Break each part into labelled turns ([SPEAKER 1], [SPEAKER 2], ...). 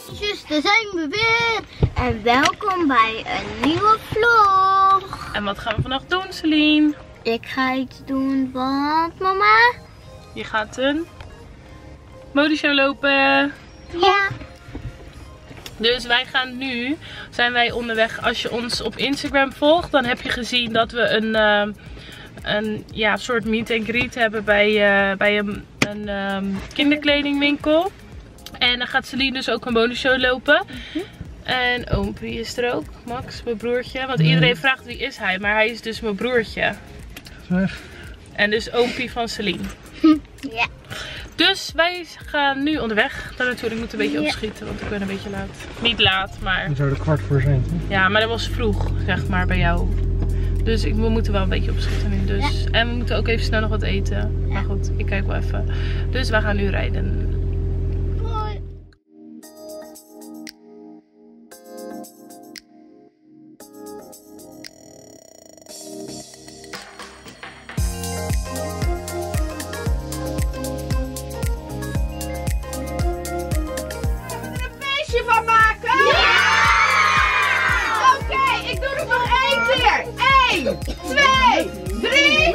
[SPEAKER 1] Meisjes, daar zijn we weer. En welkom bij een nieuwe vlog.
[SPEAKER 2] En wat gaan we vandaag doen, Celine?
[SPEAKER 1] Ik ga iets doen, want mama...
[SPEAKER 2] Je gaat een modeshow lopen.
[SPEAKER 1] Ja.
[SPEAKER 2] Dus wij gaan nu, zijn wij onderweg. Als je ons op Instagram volgt, dan heb je gezien dat we een soort meet and greet hebben bij een kinderkledingwinkel. En dan gaat Celine dus ook een modeshow lopen. En oompie is er ook, Max, mijn broertje. Want iedereen vraagt wie is hij, maar hij is dus mijn broertje. En dus oompie van Celine.
[SPEAKER 1] Ja.
[SPEAKER 2] Dus wij gaan nu onderweg. Dan natuurlijk moet een beetje opschieten, want ik ben een beetje laat. Niet laat, maar...
[SPEAKER 3] Dan zou er 15:15 zijn, toch?
[SPEAKER 2] Ja, maar dat was vroeg, zeg maar, bij jou. Dus we moeten wel een beetje opschieten nu. Dus. Ja. En we moeten ook even snel nog wat eten. Maar goed, ik kijk wel even. Dus wij gaan nu rijden.
[SPEAKER 4] Van maken? Ja! Oké, ik doe het nog 1 keer. 1, 2, 3.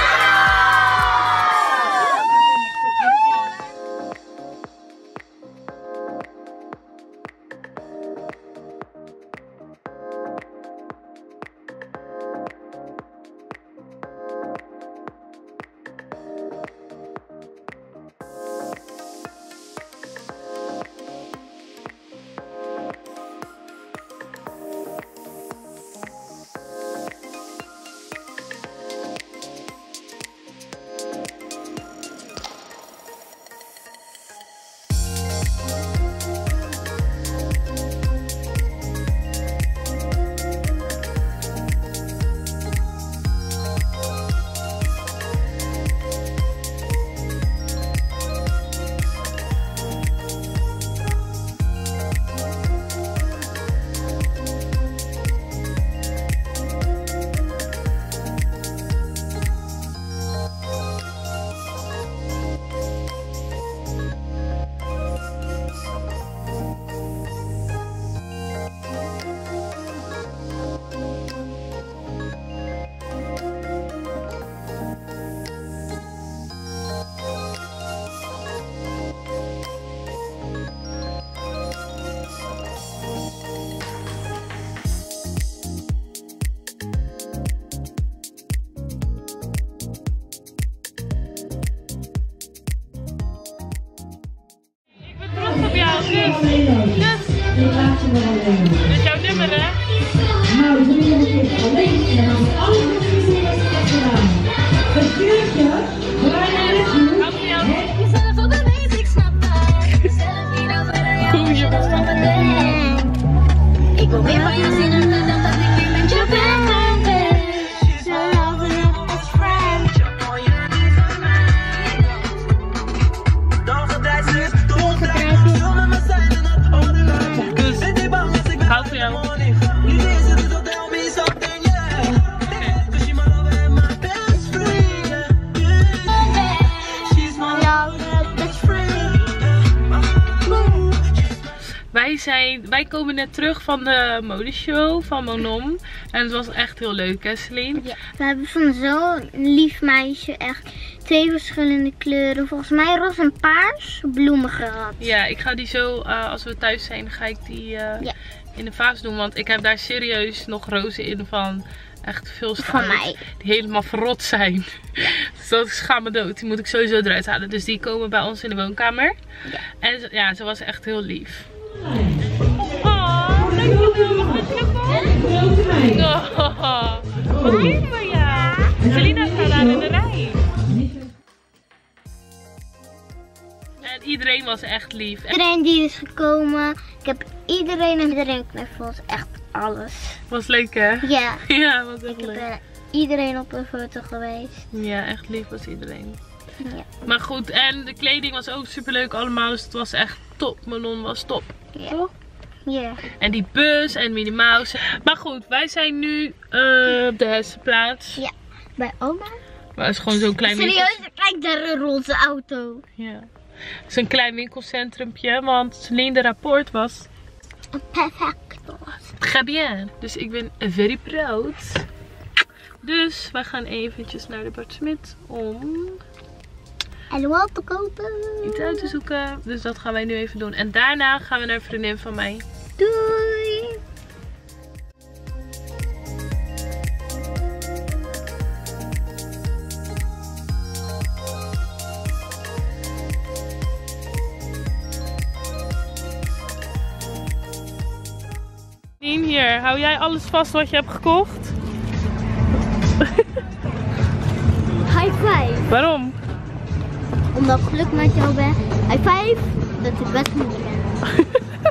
[SPEAKER 2] Dit is jouw nummer, hè?
[SPEAKER 5] Nou, doe je nog even alleen. En dan hebben we alle verschillende stappen gedaan. Het vuurtje, waar je naartoe.
[SPEAKER 1] Je zelf op de wees, ik snap het. Zelf niet over jou, je was van mijn ding. Ik wil meer van je zien en dan dat ik weer met je ben. So love you as friend.
[SPEAKER 2] Ik hou van jou. Wij komen net terug van de modeshow van Monom. En het was echt heel leuk, hè, Celine?
[SPEAKER 1] Ja. We hebben van zo'n lief meisje echt 2 verschillende kleuren. Volgens mij roze en paars bloemen gehad.
[SPEAKER 2] Ja, ik ga die zo, als we thuis zijn, ga ik die in de vaas doen. Want ik heb daar serieus nog rozen in van echt veel staan.
[SPEAKER 1] Van mij.
[SPEAKER 2] Die helemaal verrot zijn. Ja. Dus dat schaam me dood. Die moet ik sowieso eruit halen. Dus die komen bij ons in de woonkamer. Ja. En ja, ze was echt heel lief. Oh, dankjewel. Wat vind je ervan? Oh, wat lief van jou. Celina staat daar in de rij. En iedereen was echt lief.
[SPEAKER 1] Iedereen die is gekomen. Ik heb iedereen knuffels. Echt alles.
[SPEAKER 2] Was leuk, hè?
[SPEAKER 1] Ja.
[SPEAKER 2] Ja, was echt
[SPEAKER 1] Ik
[SPEAKER 2] leuk.
[SPEAKER 1] ben iedereen op een foto geweest.
[SPEAKER 2] Ja, echt lief was iedereen.
[SPEAKER 1] Ja.
[SPEAKER 2] Maar goed, en de kleding was ook super leuk allemaal. Dus het was echt top. Melon was top.
[SPEAKER 1] Ja.
[SPEAKER 2] Toch?
[SPEAKER 1] Ja.
[SPEAKER 2] En die bus en Minnie Mouse. Maar goed, wij zijn nu op de Hessenplaats.
[SPEAKER 1] Ja. Bij oma?
[SPEAKER 2] Maar het is gewoon zo'n klein
[SPEAKER 1] Serieus, kijk daar een roze auto.
[SPEAKER 2] Ja. Het is een klein winkelcentrumpje, want Celine de rapport was
[SPEAKER 1] Perfecto.
[SPEAKER 2] très bien. Dus ik ben very proud. Dus wij gaan eventjes naar de Bart Smit om
[SPEAKER 1] LOL te kopen.
[SPEAKER 2] iets uit te zoeken. Dus dat gaan wij nu even doen. En daarna gaan we naar een vriendin van mij.
[SPEAKER 1] Doei.
[SPEAKER 2] Hier, hou jij alles vast wat je hebt gekocht?
[SPEAKER 1] High five.
[SPEAKER 2] Waarom?
[SPEAKER 1] Omdat ik geluk met jou ben. High five. Dat ik best moet ben.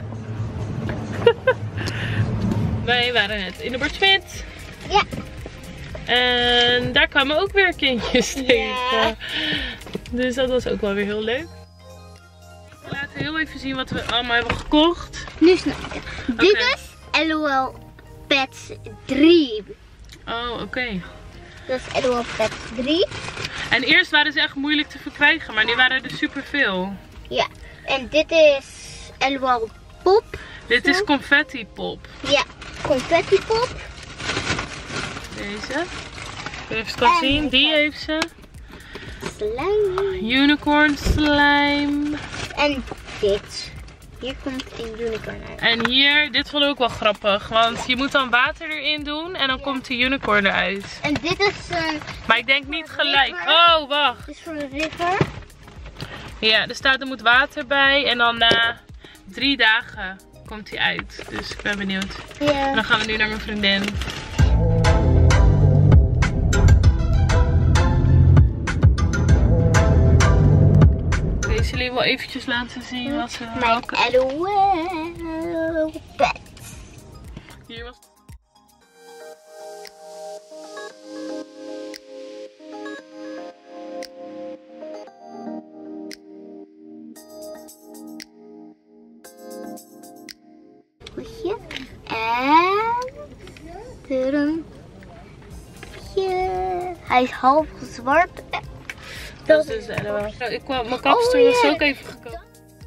[SPEAKER 2] Wij waren net in de Bart Smit.
[SPEAKER 1] Ja.
[SPEAKER 2] En daar kwamen ook weer kindjes tegen. Dus dat was ook wel weer heel leuk. We laten heel even zien wat we allemaal hebben gekocht.
[SPEAKER 1] Nu snap ik het. Dit is LOL Pets 3.
[SPEAKER 2] Oh, oké.
[SPEAKER 1] Dat is LOL Pets 3.
[SPEAKER 2] En eerst waren ze echt moeilijk te verkrijgen, maar nu waren er superveel.
[SPEAKER 1] Ja. En dit is LOL Pop.
[SPEAKER 2] Dit is confetti pop.
[SPEAKER 1] Ja. Confetti Pop.
[SPEAKER 2] Deze. Even kan zien. Die heeft ze.
[SPEAKER 1] Slime.
[SPEAKER 2] Unicorn slime.
[SPEAKER 1] En dit. Hier komt een unicorn uit.
[SPEAKER 2] En hier, dit vond ik ook wel grappig. Want je moet dan water erin doen en dan komt de unicorn eruit.
[SPEAKER 1] En dit is een...
[SPEAKER 2] Maar ik denk niet gelijk. Oh, wacht.
[SPEAKER 1] Dit is voor de river.
[SPEAKER 2] Ja, er staat er moet water bij. En dan na 3 dagen komt hij uit. Dus ik ben benieuwd.
[SPEAKER 1] Ja.
[SPEAKER 2] En dan gaan we nu naar mijn vriendin. Celine wil eventjes laten zien wat ze welke...
[SPEAKER 1] LOL Pets.
[SPEAKER 2] Hier was...
[SPEAKER 1] Hoesje. En... Turum. Hij is half zwart.
[SPEAKER 2] Dat is dus mijn kapster was ook even gekomen.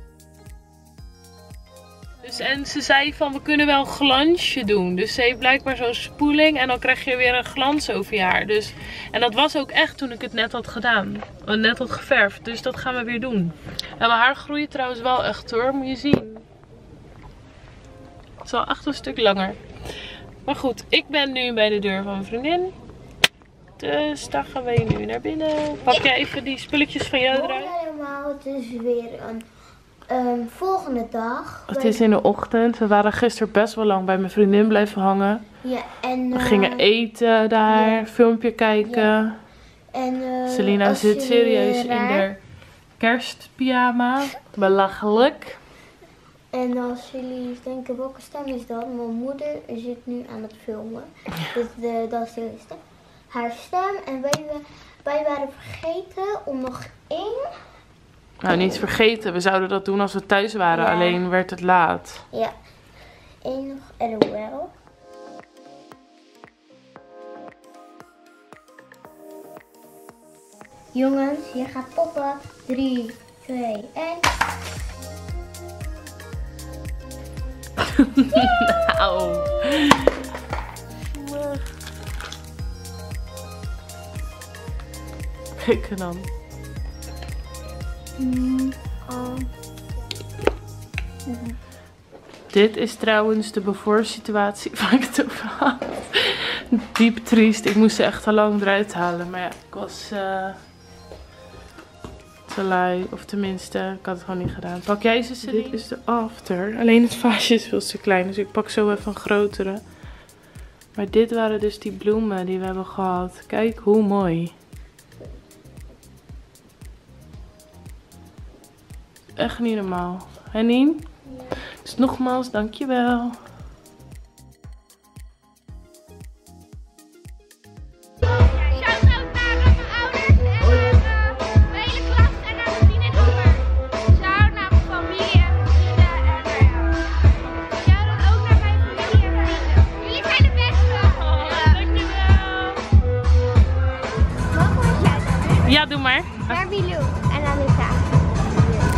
[SPEAKER 2] Dus, en ze zei van we kunnen wel een glansje doen. Dus ze heeft blijkbaar zo'n spoeling en dan krijg je weer een glans over je haar. Dus, en dat was ook echt toen ik het net had gedaan. Net had geverfd. Dus dat gaan we weer doen. En mijn haar groeit trouwens wel echt hoor, moet je zien. Het is wel echt een stuk langer. Maar goed, ik ben nu bij de deur van mijn vriendin. Dus daar gaan wij nu naar binnen. Pak jij even die spulletjes van jou eruit?
[SPEAKER 1] Helemaal, het is weer een volgende dag.
[SPEAKER 2] Het is in de ochtend. We waren gisteren best wel lang bij mijn vriendin blijven hangen.
[SPEAKER 1] Ja, en...
[SPEAKER 2] We gingen eten daar, filmpje kijken.
[SPEAKER 1] Ja. En,
[SPEAKER 2] Selina zit serieus in haar kerstpyjama. Belachelijk.
[SPEAKER 1] En als jullie denken welke stem is dat? Mijn moeder zit nu aan het filmen. Dus dat is de stem. Haar stem. En wij waren vergeten om nog één...
[SPEAKER 2] Nou, niet vergeten. We zouden dat doen als we thuis waren.
[SPEAKER 1] Ja.
[SPEAKER 2] Alleen werd het laat.
[SPEAKER 1] Ja. Eén nog LOL. Jongens, je gaat poppen. 3, 2, 1.
[SPEAKER 2] Nou. Kijk dan. Dit is trouwens de before situatie waar ik het over had. Diep triest. Ik moest ze echt al lang eruit halen. Maar ja, ik was te lui. Of tenminste, ik had het gewoon niet gedaan. Pak jij ze? Dit is de after. Alleen het vaasje is veel te klein. Dus ik pak zo even een grotere. Maar dit waren dus die bloemen die we hebben gehad. Kijk hoe mooi. Echt niet normaal. Hè Nien? Ja. Dus nogmaals, dankjewel.
[SPEAKER 3] Shout-out naar mijn ouders en mijn hele klas en naar mijn vriendinnengroep. Shout-out naar mijn familie en mijn vrienden. En shout-out ook naar mijn familie en vrienden. Jullie zijn de beste.
[SPEAKER 2] Dankjewel.
[SPEAKER 3] Mag ik een shout-out doen?
[SPEAKER 2] Ja, doe maar.
[SPEAKER 3] Naar Bilou en Anita.